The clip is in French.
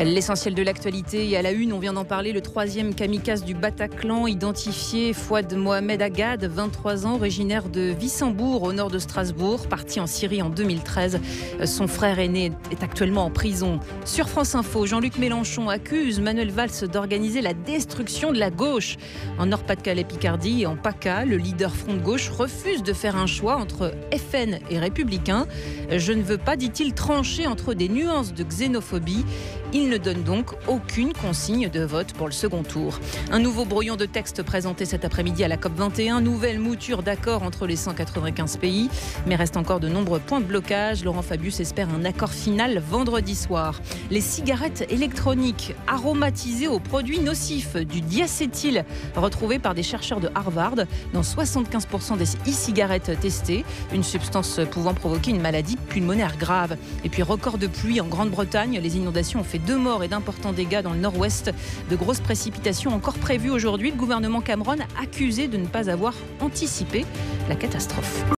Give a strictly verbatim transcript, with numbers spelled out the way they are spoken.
L'essentiel de l'actualité et à la une, on vient d'en parler, le troisième kamikaze du Bataclan identifié, Fouad Mohamed Agad, vingt-trois ans, originaire de Wissembourg au nord de Strasbourg, parti en Syrie en deux mille treize. Son frère aîné est actuellement en prison. Sur France Info, Jean-Luc Mélenchon accuse Manuel Valls d'organiser la destruction de la gauche. En Nord-Pas-de-Calais-Picardie et en PACA, le leader Front de Gauche refuse de faire un choix entre F N et Républicains. Je ne veux pas, dit-il, trancher entre des nuances de xénophobie. Il ne donne donc aucune consigne de vote pour le second tour. Un nouveau brouillon de texte présenté cet après-midi à la COP vingt et un. Nouvelle mouture d'accord entre les cent quatre-vingt-quinze pays. Mais reste encore de nombreux points de blocage. Laurent Fabius espère un accord final vendredi soir. Les cigarettes électroniques aromatisées aux produits nocifs, du diacétyl, retrouvé par des chercheurs de Harvard dans soixante-quinze pour cent des e-cigarettes testées. Une substance pouvant provoquer une maladie pulmonaire grave. Et puis record de pluie en Grande-Bretagne. Les inondations ont fait deux morts et d'importants dégâts dans le nord-ouest. De grosses précipitations encore prévues aujourd'hui. Le gouvernement Cameron accusé de ne pas avoir anticipé la catastrophe.